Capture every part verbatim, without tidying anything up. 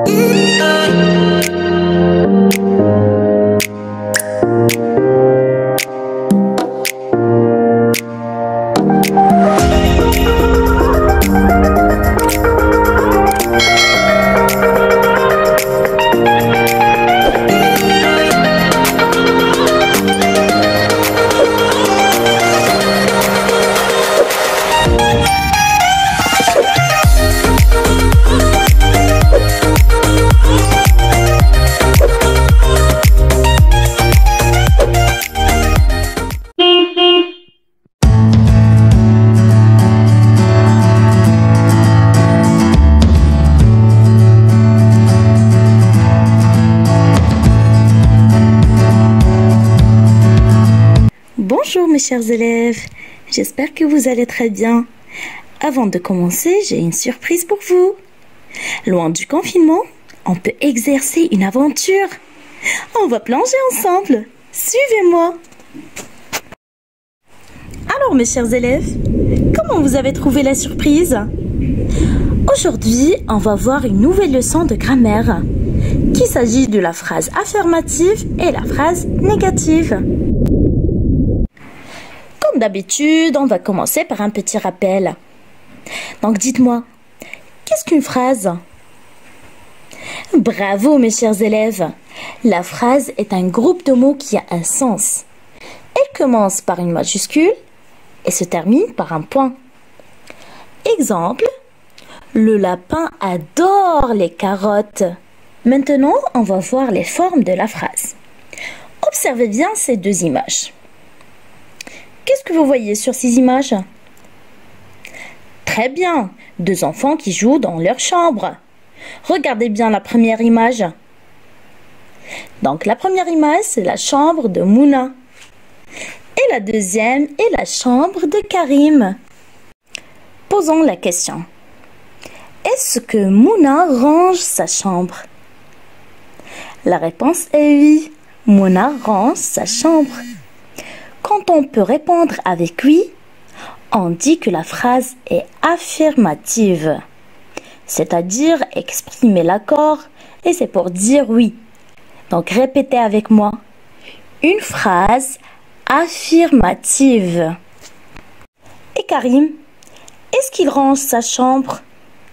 Bonjour mes chers élèves, j'espère que vous allez très bien. Avant de commencer, j'ai une surprise pour vous. Loin du confinement, on peut exercer une aventure. On va plonger ensemble. Suivez-moi. Alors mes chers élèves, comment vous avez trouvé la surprise? Aujourd'hui, on va voir une nouvelle leçon de grammaire, qu'il s'agit de la phrase affirmative et la phrase négative. Comme d'habitude, on va commencer par un petit rappel. Donc dites-moi, qu'est-ce qu'une phrase? Bravo mes chers élèves! La phrase est un groupe de mots qui a un sens. Elle commence par une majuscule et se termine par un point. Exemple, le lapin adore les carottes. Maintenant, on va voir les formes de la phrase. Observez bien ces deux images. Qu'est-ce que vous voyez sur ces images? Très bien, deux enfants qui jouent dans leur chambre. Regardez bien la première image. Donc la première image, c'est la chambre de Mouna. Et la deuxième est la chambre de Karim. Posons la question. Est-ce que Mouna range sa chambre? La réponse est oui. Mouna range sa chambre. Quand on peut répondre avec oui, on dit que la phrase est affirmative, c'est-à-dire exprimer l'accord et c'est pour dire oui. Donc répétez avec moi. Une phrase affirmative. Et Karim, est-ce qu'il range sa chambre?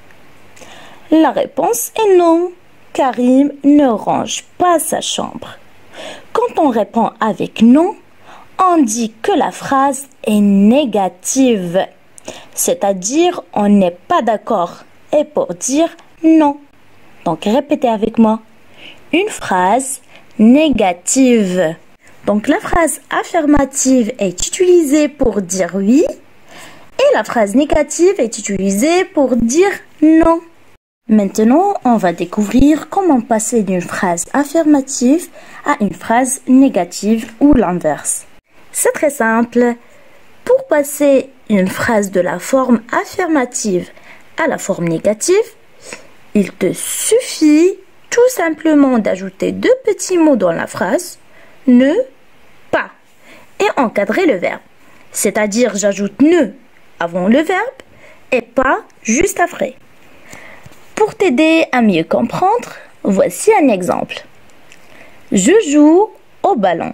La réponse est non. Karim ne range pas sa chambre. Quand on répond avec non, on dit que la phrase est négative, c'est-à-dire on n'est pas d'accord, et pour dire non. Donc répétez avec moi. Une phrase négative. Donc la phrase affirmative est utilisée pour dire oui, et la phrase négative est utilisée pour dire non. Maintenant, on va découvrir comment passer d'une phrase affirmative à une phrase négative ou l'inverse. C'est très simple. Pour passer une phrase de la forme affirmative à la forme négative, il te suffit tout simplement d'ajouter deux petits mots dans la phrase, ne, pas, et encadrer le verbe. C'est-à-dire j'ajoute ne avant le verbe et pas juste après. Pour t'aider à mieux comprendre, voici un exemple. Je joue au ballon.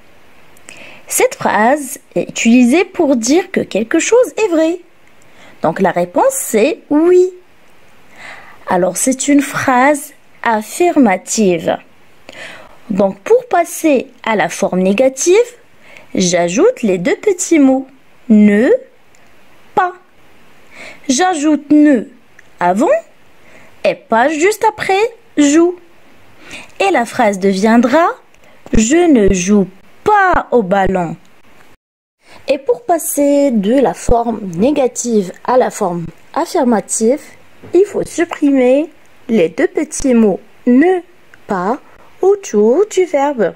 Cette phrase est utilisée pour dire que quelque chose est vrai. Donc la réponse c'est oui. Alors c'est une phrase affirmative. Donc pour passer à la forme négative, j'ajoute les deux petits mots ne, pas. J'ajoute ne avant et pas juste après joue. Et la phrase deviendra je ne joue pas au ballon. Et pour passer de la forme négative à la forme affirmative, il faut supprimer les deux petits mots ne, pas autour du verbe.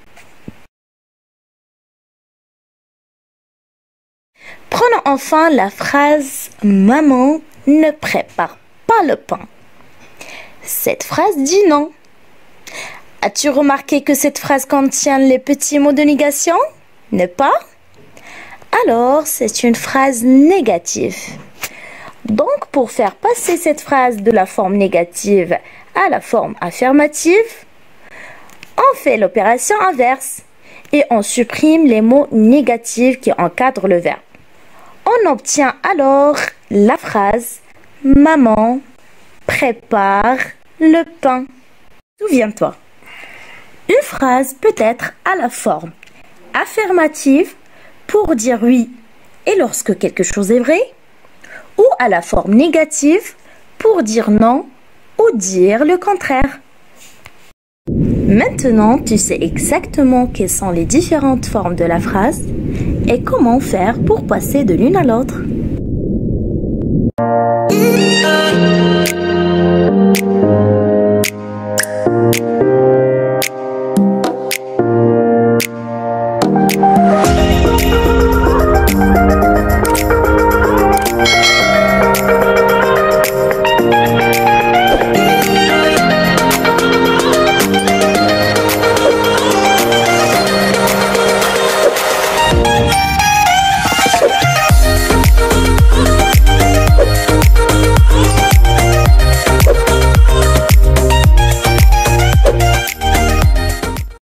Prenons enfin la phrase « Maman ne prépare pas le pain ». Cette phrase dit non. As-tu remarqué que cette phrase contient les petits mots de négation? Ne pas? Alors, c'est une phrase négative. Donc, pour faire passer cette phrase de la forme négative à la forme affirmative, on fait l'opération inverse et on supprime les mots négatifs qui encadrent le verbe. On obtient alors la phrase « Maman prépare le pain ». Souviens-toi, une phrase peut être à la forme affirmative pour dire oui et lorsque quelque chose est vrai, ou à la forme négative pour dire non ou dire le contraire. Maintenant, tu sais exactement quelles sont les différentes formes de la phrase et comment faire pour passer de l'une à l'autre.